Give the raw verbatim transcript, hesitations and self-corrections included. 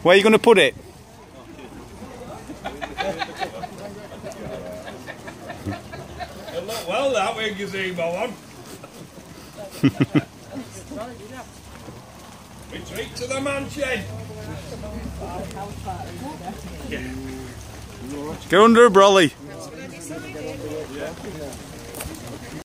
Where are you going to put it? It'll look well that way, gazebo on. Retreat to the man shed. Get under a brolly.